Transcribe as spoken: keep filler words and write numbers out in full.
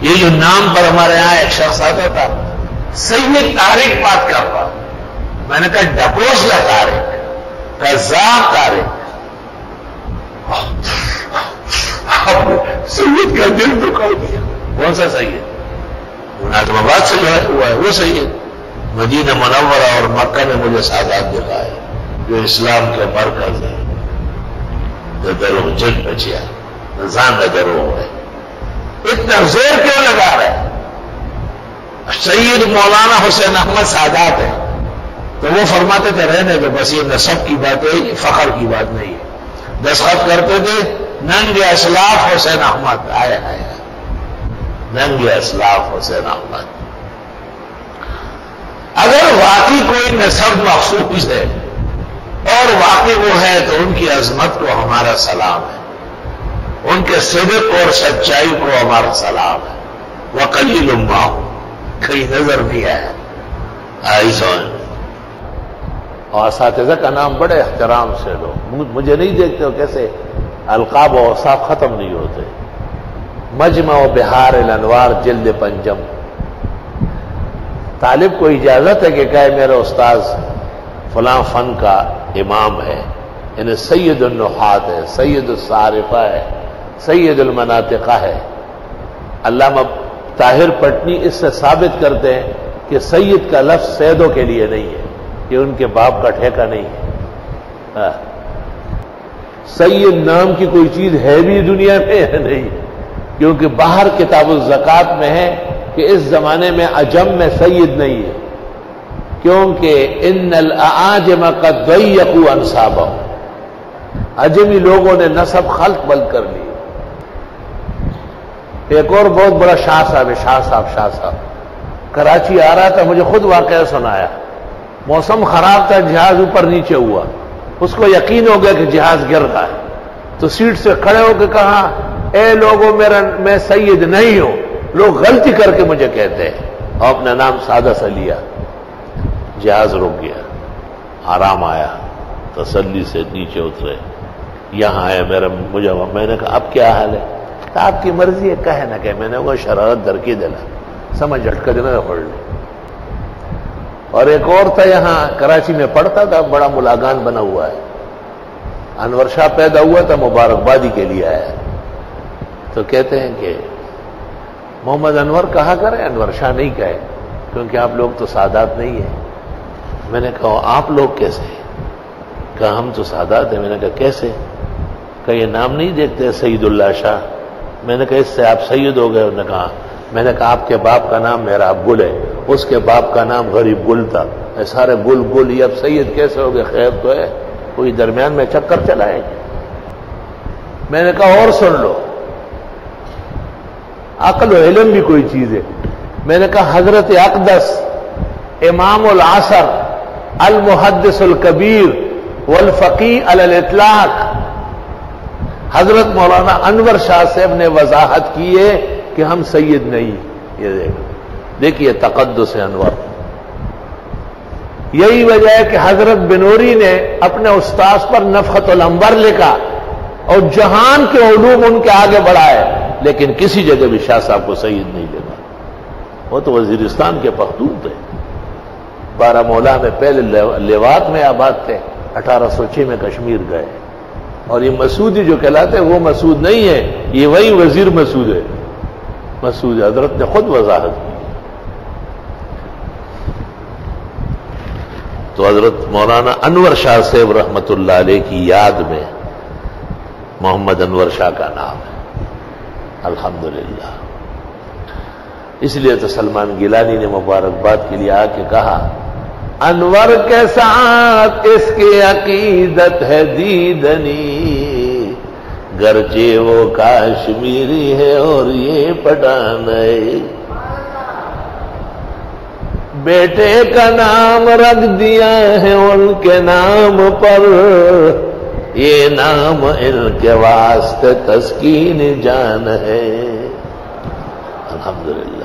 یہ جو نام پر ہمارے یہاں ایک شخص آتا تھا سید طارق بات کرتا، میں نے کہا ڈپوسلا طارق، قذاب طارق، سید کا دل دکھا دیا۔ کون سا سید؟ مناظم آباد سے جو ہے ہوا ہے وہ سید۔ مدینہ منورہ اور مکہ میں مجھے سادات دکھائے جو اسلام کے مرکز ہے، جو درو جن بچیا نظام میں درو ہے۔ اتنا زور کیوں لگا رہے ہیں؟ سید مولانا حسین احمد سادات ہے تو وہ فرماتے تھے رہنے دو، بس یہ نسب کی بات ہے، یہ فخر کی بات نہیں ہے۔ دستخط کرتے تھے ننگ اسلاف حسین احمد، آئے آئے ننگ اسلاف حسین احمد۔ اگر واقعی کوئی نسب مخصوص ہے اور واقعی وہ ہے تو ان کی عظمت کو ہمارا سلام ہے، ان کے صدق اور سچائی کو ہمارا سلام ہے۔ وقلیل ما ہوں کہیں نظر نہیں آیا آئی سوئن۔ اور اساتذہ کا نام بڑے احترام سے لو، مجھے نہیں دیکھتے ہو کیسے القاب و اوصاف ختم نہیں ہوتے۔ مجمع و بہار الانوار جلد پنجم، طالب کو اجازت ہے کہ کہے میرا استاذ فلاں فن کا امام ہے، یعنی سید النحات ہے، سید الصارفہ ہے، سید المناطقہ ہے۔ علامہ طاہر پٹنی اس سے ثابت کرتے ہیں کہ سید کا لفظ سیدوں کے لیے نہیں ہے، یہ ان کے باپ کا ٹھیکہ نہیں ہے۔ سید نام کی کوئی چیز ہے بھی دنیا میں ہے نہیں، کیونکہ باہر کتاب الزکات میں ہے کہ اس زمانے میں عجم میں سید نہیں ہے، کیونکہ ان الاعاجم قد ضیقوا انسابهم، عجمی لوگوں نے نسب خلط بلد کر لی۔ ایک اور بہت بڑا شاہ صاحب ہے، شاہ صاحب شاہ صاحب کراچی آ رہا تھا، مجھے خود واقعہ سنایا۔ موسم خراب تھا، جہاز اوپر نیچے ہوا، اس کو یقین ہو گیا کہ جہاز گر رہا ہے، تو سیٹ سے کھڑے ہو کے کہا اے لوگوں میرا میں سید نہیں ہوں، لوگ غلطی کر کے مجھے کہتے ہیں، اور اپنا نام سادہ سا لیا۔ جہاز رک گیا، آرام آیا، تسلی سے نیچے اترے، یہاں آئے میرا مجھے میں نے کہا اب کیا حال ہے؟ آپ کی مرضی ہے کہے نہ کہ میں نے وہ شرارت در کی دلا سمجھ جھٹکا دینا پڑ لی۔ اور ایک اور تھا یہاں کراچی میں پڑھتا تھا، بڑا ملاگان بنا ہوا ہے، انور شاہ پیدا ہوا تھا، مبارکبادی کے لیے آیا، تو کہتے ہیں کہ محمد انور کہا کرے، انور شاہ نہیں کہے کیونکہ آپ لوگ تو سادات نہیں ہیں۔ میں نے کہا آپ لوگ کیسے؟ کہا ہم تو سادات ہیں۔ میں نے کہا کیسے؟ کہ یہ نام نہیں دیکھتے سید اللہ شاہ؟ میں نے کہا اس سے آپ سید ہو گئے؟ انہوں نے کہا میں نے کہا آپ کے باپ کا نام میرا گل ہے، اس کے باپ کا نام غریب گل تھا، اے سارے گل گل، یہ اب سید کیسے ہو گئے؟ خیر تو ہے، کوئی درمیان میں چکر چلائے گا۔ میں نے کہا اور سن لو، عقل و علم بھی کوئی چیز ہے۔ میں نے کہا حضرت اقدس امام العصر المحدث الکبیر والفقی علی الاطلاق حضرت مولانا انور شاہ صاحب نے وضاحت کی ہے کہ ہم سید نہیں۔ یہ دیکھ دیکھیے تقدس انور، یہی وجہ ہے کہ حضرت بنوری نے اپنے استاذ پر نفخت الانبر لکھا اور جہان کے علوم ان کے آگے بڑھائے، لیکن کسی جگہ بھی شاہ صاحب کو سید نہیں لکھا۔ وہ تو وزیرستان کے پختون تھے، بارہ مولا میں پہلے لیوات میں آباد تھے، اٹھارہ سو چھ میں کشمیر گئے، اور یہ مسعودی جو کہلاتے وہ مسعود نہیں ہے، یہ وہی وزیر مسعود ہے۔ مسعود حضرت نے خود وضاحت کی۔ تو حضرت مولانا انور شاہ صاحب رحمت اللہ علیہ کی یاد میں محمد انور شاہ کا نام ہے، الحمدللہ۔ اس لیے تو سلمان گیلانی نے مبارکباد کے لیے آ کے کہا انور کے ساتھ اس کی عقیدت ہے دیدنی، گرچہ وہ کاشمیری ہے اور یہ پٹھان ہے، بیٹے کا نام رکھ دیا ہے ان کے نام پر، یہ نام ان کے واسطے تسکین جان ہے، الحمدللہ۔